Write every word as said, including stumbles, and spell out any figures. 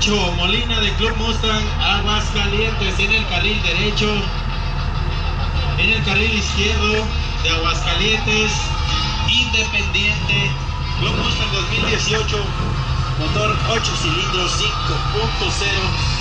Pancho Molina de Club Mustang Aguascalientes en el carril derecho. En el carril izquierdo de Aguascalientes, Independiente, Club Mustang dos mil dieciocho, motor ocho cilindros cinco punto cero.